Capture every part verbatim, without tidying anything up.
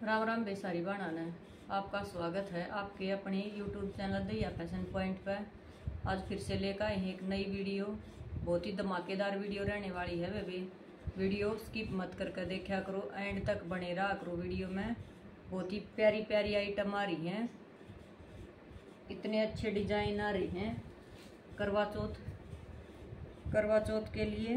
राम राम बेसारी बनाना है। आपका स्वागत है आपके अपने YouTube channel Daiya fashion point पर। आज फिर से लेकर आए हैं एक नई वीडियो। बहुत ही धमाकेदार वीडियो रहने वाली है। वे भी वीडियो स्किप मत करके देखा करो, एंड तक बने रहा करो। वीडियो में बहुत ही प्यारी प्यारी आइटम आ रही हैं, इतने अच्छे डिजाइन आ रहे हैं। करवा चौथ करवा चौथ के लिए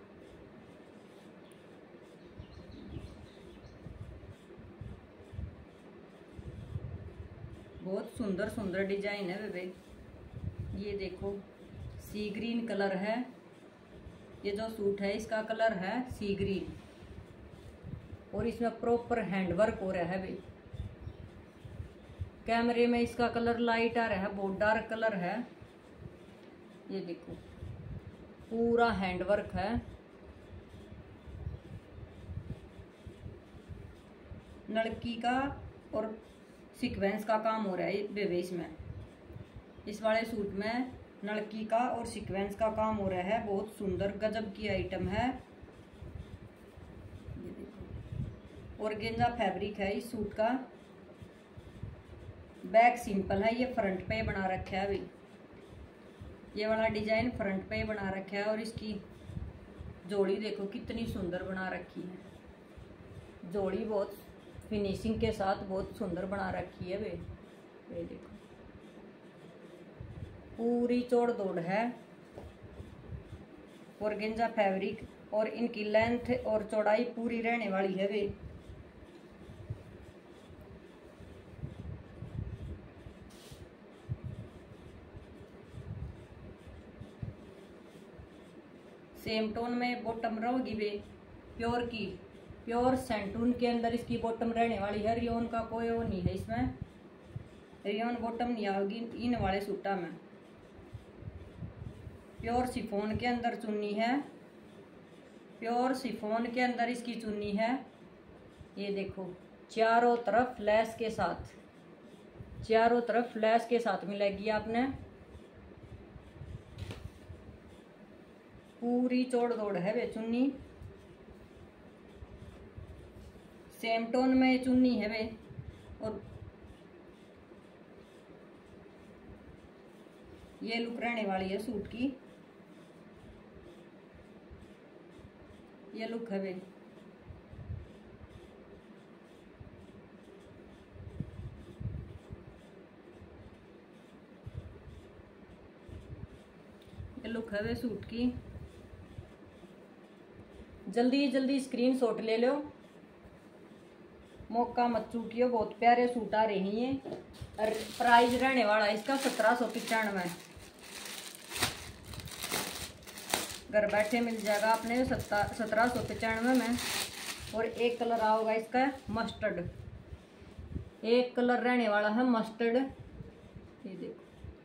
बहुत सुंदर सुंदर डिजाइन है बेबे। ये देखो, सी ग्रीन कलर है। ये जो सूट है इसका कलर है सी ग्रीन, और इसमें प्रॉपर हैंडवर्क हो रहा है भाई। कैमरे में इसका कलर लाइट आ रहा है, बहुत डार्क कलर है। ये देखो, पूरा हैंडवर्क है। लड़की का और सीक्वेंस का काम हो रहा है बेबे। इसमें इस वाले सूट में लड़की का और सीक्वेंस का काम हो रहा है। बहुत सुंदर गजब की आइटम है। ये देखो, ऑर्गेन्जा फैब्रिक है इस सूट का। बैक सिंपल है, ये फ्रंट पे बना रखा है अभी। ये वाला डिजाइन फ्रंट पे बना रखा है, और इसकी जोड़ी देखो कितनी सुंदर बना रखी है। जोड़ी बहुत फिनिशिंग के साथ बहुत सुंदर बना रखी है वे। ये देखो, पूरी चौड़ दौड़ है। ऑर्गेन्जा फैब्रिक, और इनकी लेंथ और चौड़ाई पूरी रहने वाली है वे। सेम टोन में बॉटम रहेगी वे, प्योर की प्योर सेंटून के अंदर इसकी बॉटम रहने वाली है। रियोन का कोई वो नहीं है इसमें, रियोन बॉटम नहीं आएगी इन वाले सूटा में। प्योर शिफॉन के अंदर चुन्नी है, प्योर शिफॉन के अंदर इसकी चुन्नी है। ये देखो, चारों तरफ लेस के साथ, चारों तरफ लेस के साथ मिलेगी आपने। पूरी चौड़ दौड़ है वे चुन्नी। सेम टोन में चुन्नी है वे, और ये लुक रहने वाली है सूट की। ये लुक है वे। ये लुक है वे सूट की। जल्दी जल्दी स्क्रीनशॉट ले लो, मौका मत चूकियो। बहुत प्यारे सूट आ रही हैं। प्राइस रहने वाला है इसका सत्रह सौ पचानवे। घर बैठे मिल जाएगा अपने सत्रह सौ पचानवे में। और एक कलर आओगा इसका मस्टर्ड, एक कलर रहने वाला है मस्टर्ड। ये देखो,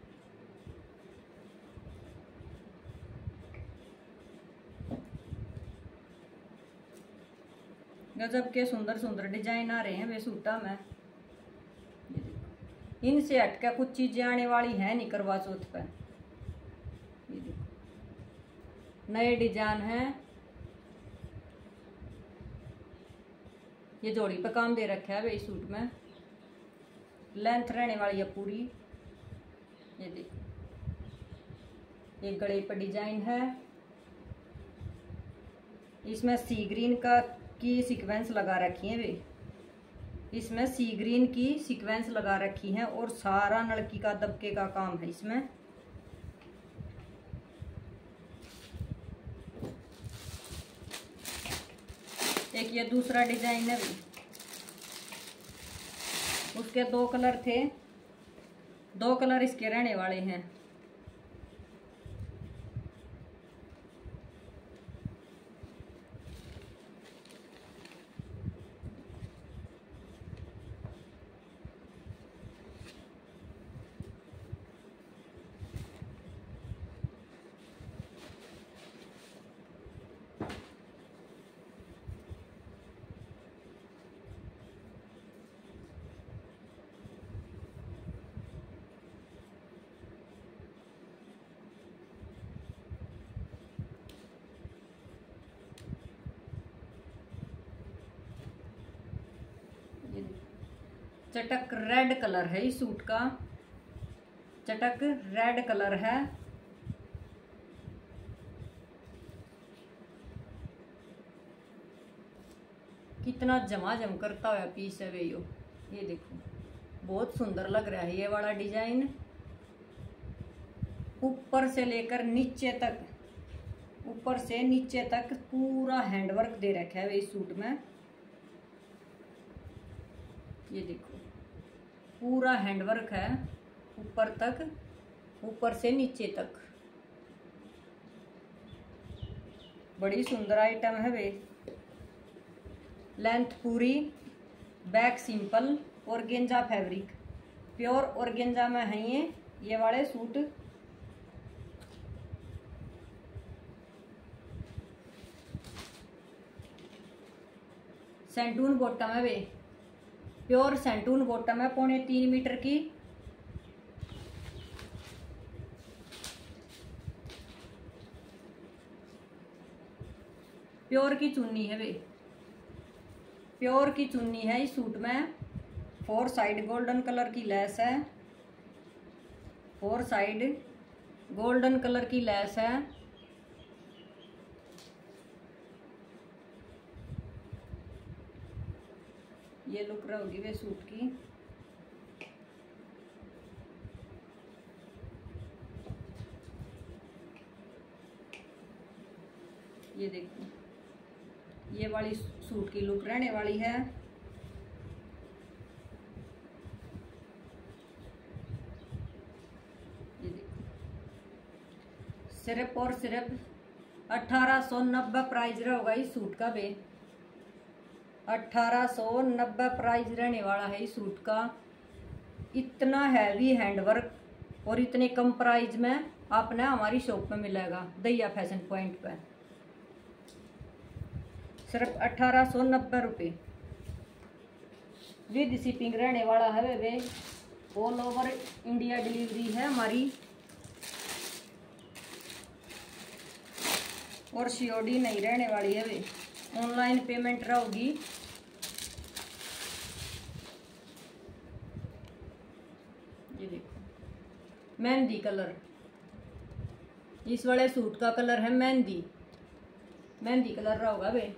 गजब के सुंदर सुंदर डिजाइन आ रहे हैं वे सूटा में। इनसे हटकर कुछ चीजें आने वाली हैं नहीं करवा चौथ पे। ये देखो, नए डिजाइन हैं। ये जोड़ी पे काम दे रखा है वे इस सूट में। लेंथ रहने वाली है पूरी। ये देखो, ये गले पर डिजाइन है। इसमें सी ग्रीन का की सीक्वेंस लगा रखी है वे। इसमें सी ग्रीन की सीक्वेंस लगा रखी है, और सारा लड़की का दबके का काम है इसमें। एक ये दूसरा डिजाइन है वे। उसके दो कलर थे, दो कलर इसके रहने वाले हैं। चटक रेड कलर है इस सूट का, चटक रेड कलर है। कितना झमाझम करता हुआ पीस है वे यो, ये देखो बहुत सुंदर लग रहा है ये वाला डिजाइन। ऊपर से लेकर नीचे तक, ऊपर से नीचे तक पूरा हैंडवर्क दे रखा है इस सूट में। ये देखो पूरा हैंडवर्क है ऊपर तक, ऊपर से नीचे तक। बड़ी सुंदर आइटम है वे। लेंथ पूरी, back simple, organza fabric, pure organza में है ये ये वाले सूट। सेंटून बॉटम है वे, प्योर सेंटून बॉटम है, पौने तीन मीटर की। प्योर की चुन्नी है वे, प्योर की चुन्नी है इस सूट में। फोर साइड गोल्डन कलर की लेस है, फोर साइड गोल्डन कलर की लेस है। ये लुक रहेगी वे सूट की। ये देखो ये वाली सूट की लुक रहने वाली है। ये देखो सिर्फ और सिर्फ अठारह सौ नब्बे प्राइस रहेगा इस सूट का बे। अठारह सौ नब्बे प्राइस रहने वाला है इस सूट का। इतना हैवी हैंडवर्क और इतने कम प्राइस में आपने हमारी शॉप में मिलेगा दहिया फैशन पॉइंट पे। सिर्फ अठारह सौ नब्बे रुपये विद शिपिंग रहने वाला है वे। ऑल ओवर इंडिया डिलीवरी है हमारी, और सीओडी नहीं रहने वाली है वे, ऑनलाइन पेमेंट रहेगी। ये देखो मेहंदी कलर, इस वाले सूट का कलर है मेहंदी, मेहंदी कलर रहेगा वे।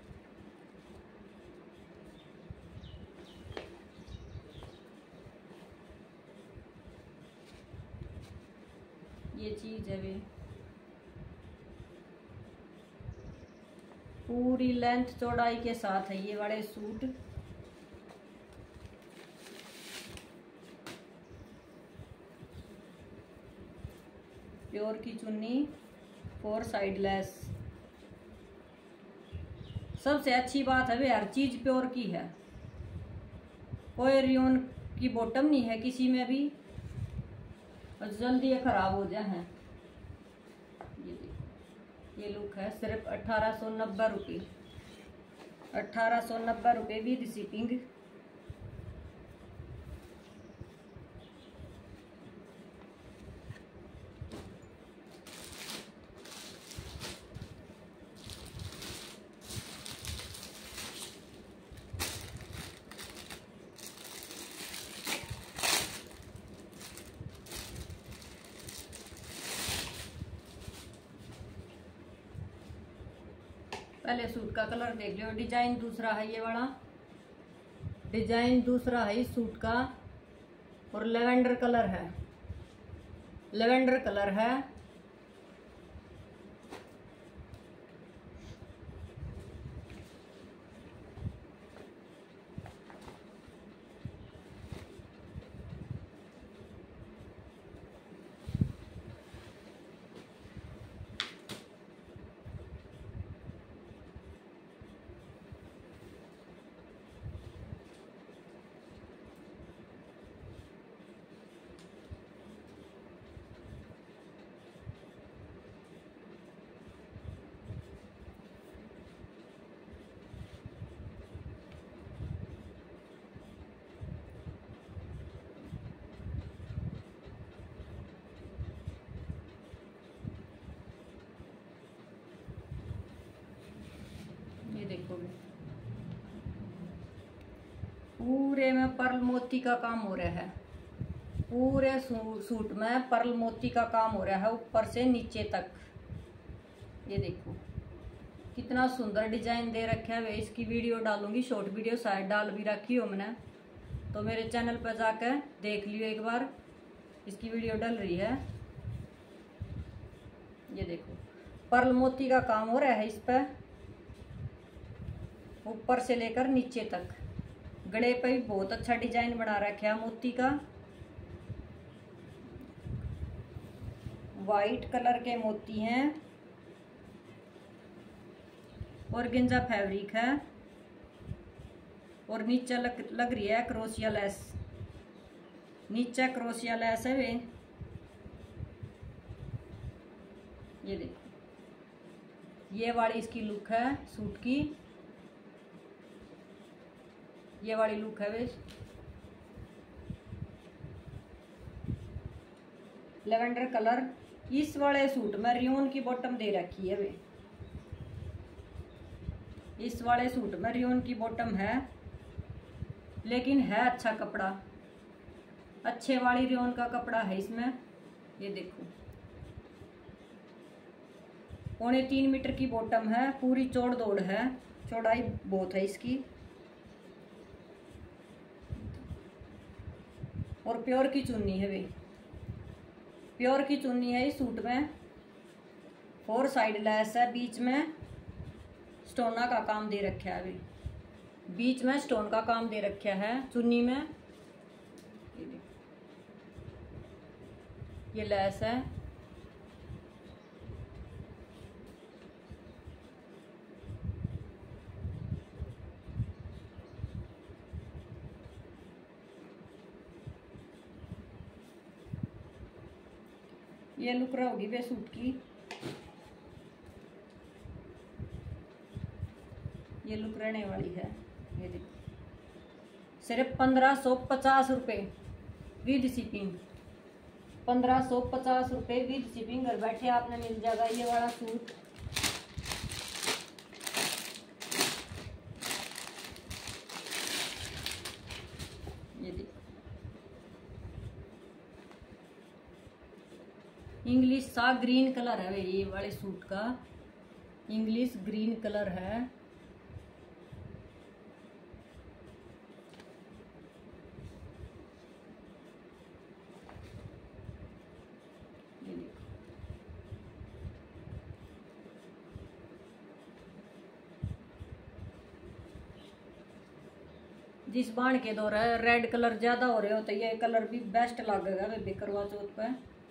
ये चीज है वे, पूरी लेंथ चौड़ाई के साथ है ये वाले सूट। प्योर की चुन्नी, फोर साइड लेस। सबसे अच्छी बात है वे हर चीज प्योर की है, कोई रियोन की बॉटम नहीं है किसी में भी, और जल्दी ये खराब हो जाए हैं। ये देखो ये लुक है सिर्फ अठारह सौ नब्बे रुपये, अठारह सौ नब्बे रुपये विद शिपिंग। पहले सूट का कलर देख लो, डिजाइन दूसरा है ये वाला, डिजाइन दूसरा है इस सूट का, और लेवेंडर कलर है, लेवेंडर कलर है। पूरे में पर्ल मोती का काम हो रहा है। पूरे सूट में पर्ल मोती का काम हो रहा है ऊपर से नीचे तक। ये देखो कितना सुंदर डिजाइन दे रखा है। वे इसकी वीडियो डालूंगी, शॉर्ट वीडियो शायद डाल भी रखी हो मैंने, तो मेरे चैनल पर जाकर देख लियो एक बार, इसकी वीडियो डल रही है। ये देखो पर्ल मोती का काम हो रहा है इस पर, ऊपर से लेकर नीचे तक। गले पे भी बहुत अच्छा डिजाइन बना रखा है मोती का। वाइट कलर के मोती हैं, ऑर्गेन्जा फैब्रिक है और नीचे लग, लग रही है क्रोशिया लेस। नीचे क्रोशिया लेस है वे। ये देखो ये वाली इसकी लुक है सूट की। ये वाली लुक है वे। Lavender colour. इस वाले सूट में रियोन की बॉटम दे रखी है वे। इस वाले सूट में रियोन की बॉटम है, लेकिन है अच्छा कपड़ा, अच्छे वाली रियोन का कपड़ा है इसमें। ये देखो पौने तीन मीटर की बॉटम है, पूरी चौड़ दौड़ है, चौड़ाई बहुत है इसकी। और प्योर की चुन्नी है वे। प्योर की चुन्नी है इस सूट में। फोर साइड लेस है, बीच में स्टोना का काम दे रखा है अभी। बीच में स्टोन का काम दे रखा है चुन्नी में। ये लेस है। ये लुक रहोगी वे सूट की। ये लुक रहने वाली है। ये देखो सिर्फ पंद्रह सौ पचास रुपये विद शिपिंग। पंद्रह सौ पचास रुपये विद शिपिंग घर बैठे आपने मिल जाएगा ये वाला सूट। ये देखो इंग्लिश सा ग्रीन कलर है ये वाले सूट का। इंग्लिश ग्रीन कलर है। जिस बाण के दौर है रेड कलर ज्यादा हो रहे हो तो ये कलर भी बेस्ट लगेगा वे करवा चौथ पे।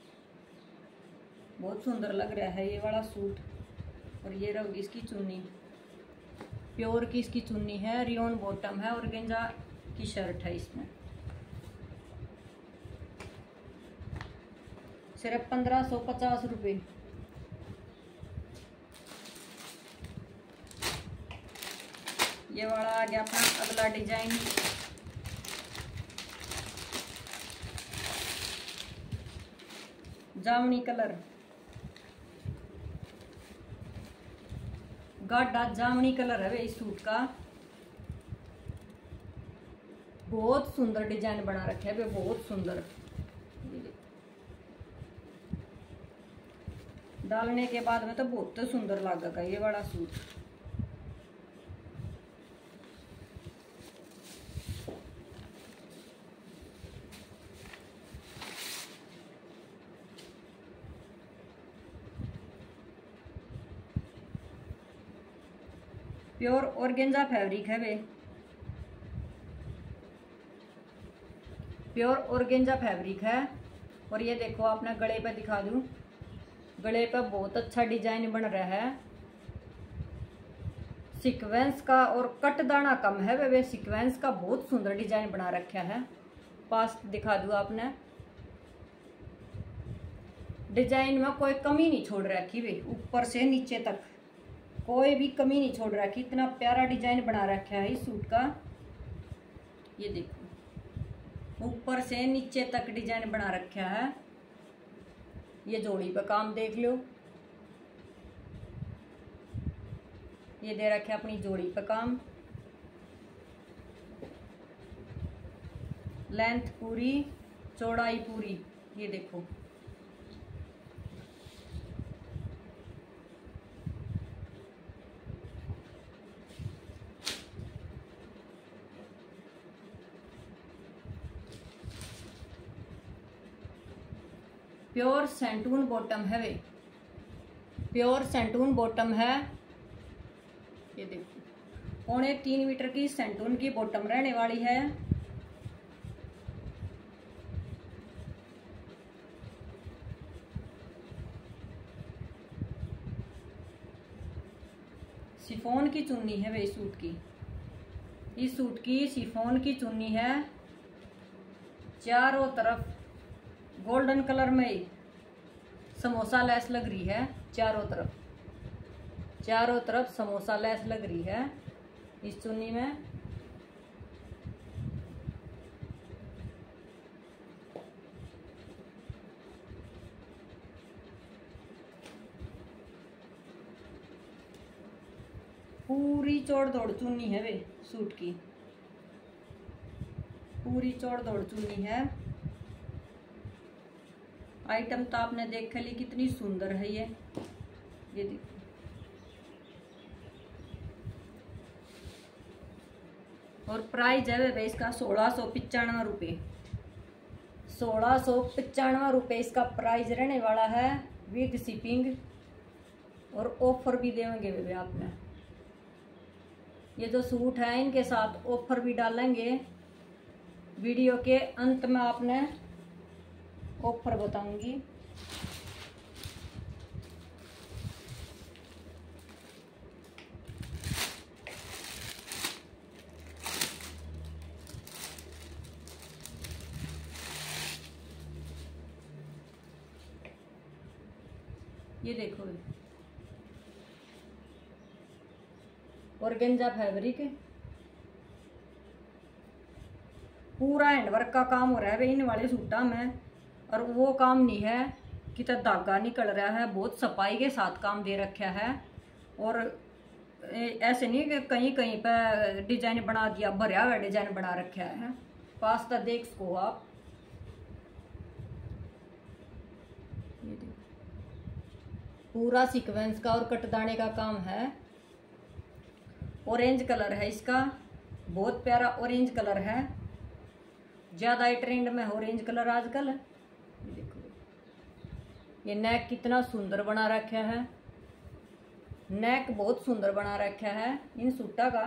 बहुत सुंदर लग रहा है ये वाला सूट। और ये रहोगी इसकी चुन्नी। प्योर की इसकी चुन्नी है, रियोन बॉटम है और गेंजा की शर्ट है इसमें। सिर्फ पंद्रह सौ पचास रुपये। ये वाला आ गया अपना अगला डिजाइन। जामुनी कलर, गाढ़ा जामुनी कलर है इस सूट का। बहुत सुंदर डिजाइन बना रखे है, बहुत सुंदर। डालने के बाद में तो बहुत सुंदर लगेगा ये वाला सूट। प्योर ऑर्गेन्जा फैब्रिक है वे। प्योर ऑर्गेन्जा फैब्रिक है। और ये देखो आपने गले पे दिखा दूं, गले पे बहुत अच्छा डिजाइन बन रहा है। सीक्वेंस का और कट दाना कम है वे, वे सीक्वेंस का बहुत सुंदर डिजाइन बना रखा है। पास दिखा दूं आपने, डिजाइन में कोई कमी नहीं छोड़ रखी वे, ऊपर से नीचे तक कोई भी कमी नहीं छोड़ रखी। इतना प्यारा डिजाइन बना रखा है इस सूट का। ये देखो ऊपर से नीचे तक डिजाइन बना रखा है। ये जोड़ी पे काम देख लो, ये दे रखे अपनी जोड़ी पे काम। लेंथ पूरी, चौड़ाई पूरी। ये देखो, प्योर सेंटून बॉटम है वे, प्योर सेंटून बॉटम है। ये देखो, पौने तीन मीटर की सेंटून की बॉटम रहने वाली है। शिफॉन की चुन्नी है वे इस सूट की, इस सूट की शिफॉन की चुन्नी है। चारों तरफ गोल्डन कलर में समोसा लेस लग रही है, चारों तरफ, चारों तरफ समोसा लेस लग रही है इस चुन्नी में। पूरी चौड़ दौड़ चुन्नी है वे सूट की, पूरी चौड़ दौड़ चुन्नी है। आइटम तो आपने देख ली कितनी सुंदर है ये ये देखो। और प्राइस है वे इसका सोलह सौ पचानवे रुपये, सोलह सौ पचानवे रुपये इसका प्राइस रहने वाला है विद शिपिंग। और ऑफर भी देंगे वे आपने, ये जो सूट है इनके साथ ऑफर भी डालेंगे। वीडियो के अंत में आपने ऑफर बताऊंगी। ये देखो, ऑर्गेन्जा फैब्रिक, पूरा हैंडवर्क का काम हो रहा है इन वाले सूटा में। और वो काम नहीं है कि तो धागा निकल रहा है, बहुत सफाई के साथ काम दे रखा है। और ऐसे नहीं कि कहीं कहीं पे डिजाइन बना दिया, भरिया हुआ डिजाइन बना रखा है। पास तक देख सको आप, ये देखो, पूरा सीक्वेंस का और कटदाने का काम है। ऑरेंज कलर है इसका, बहुत प्यारा ऑरेंज कलर है, ज्यादा ही ट्रेंड में ऑरेंज कलर आजकल। ये देखो, ये नेक कितना सुंदर बना रखा है, नेक बहुत सुंदर बना रखा है इन सूटा का।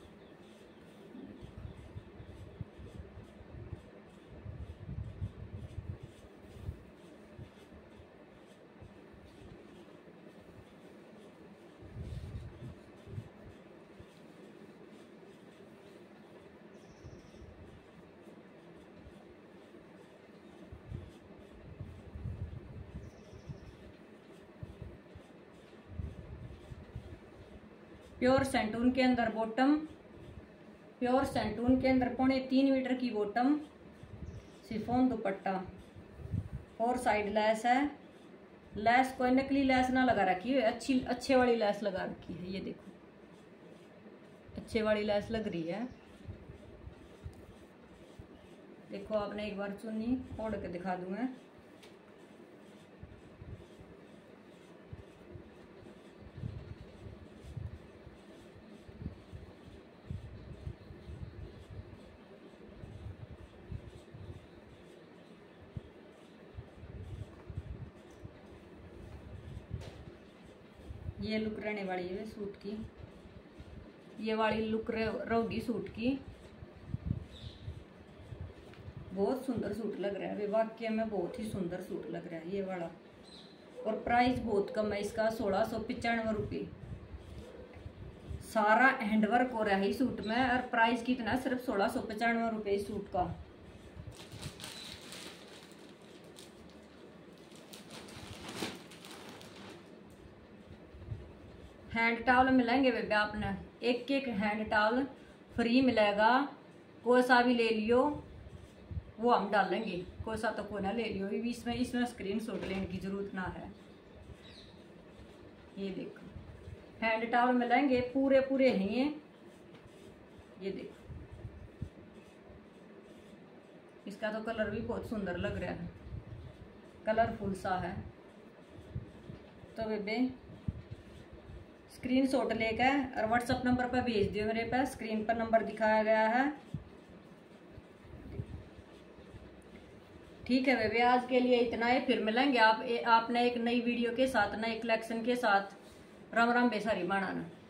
प्योर सेंटून के अंदर बॉटम, प्योर सेंटून के अंदर पौने तीन मीटर की बॉटम, शिफॉन दुपट्टा और साइड लेस है। लेस कोई नकली लेस ना लगा रखी है, अच्छी अच्छे वाली लेस लगा रखी है। ये देखो, अच्छे वाली लेस लग रही है। देखो, आपने एक बार चुन्नी ओढ़ के दिखा दूं मैं। ये लुक रहने वाली है सूट की, ये वाली लुक रहोगी सूट की। बहुत सुंदर सूट लग रहा है, वाकई में बहुत ही सुंदर सूट लग रहा है ये वाला। और प्राइस बहुत कम है इसका, सोलह सौ पचानवे रुपये। सारा हैंडवर्क हो रहा है इस सूट में, और प्राइस कितना, सिर्फ सोलह सौ पचानवे रुपये इस सूट का। हैंड टॉवल मिलेंगे बेबे आपने, एक एक हैंड टॉवल फ्री मिलेगा। कोई सा भी ले लियो, वो हम डालेंगे, कोई सा तो कोई ना ले लियो। इसमें इसमें स्क्रीन शॉट लेने की जरूरत ना है। ये देखो, हैंड टॉवल मिलेंगे, पूरे पूरे हैं ये। ये देखो, इसका तो कलर भी बहुत सुंदर लग रहा है, कलरफुल सा है। तो बेबे स्क्रीन शॉट लेकर और व्हाट्सएप नंबर पर भेज दियो। मेरे पास स्क्रीन पर नंबर दिखाया गया है। ठीक है बेबे, आज के लिए इतना ही, फिर मिलेंगे आप ए, आपने एक नई वीडियो के साथ, नए कलेक्शन के साथ। राम राम बेसारी बनाना।